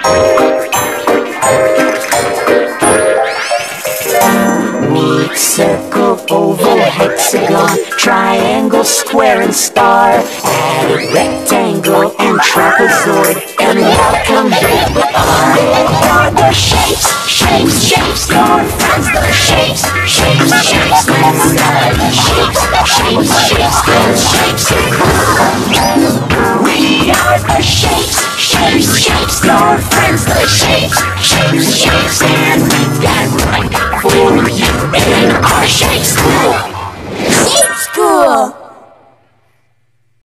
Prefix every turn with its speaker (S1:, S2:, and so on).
S1: Circle, oval, hexagon, triangle, square, and star. Add a rectangle and trapezoid, and welcome here we are the shapes, shapes, shapes, your friends, the shapes, shapes, shapes, let's start the shapes, shapes, shapes, the shapes. We are the shapes, shapes, shapes, your friends, the shapes, shapes, shapes, and we've got room for you in our shapes.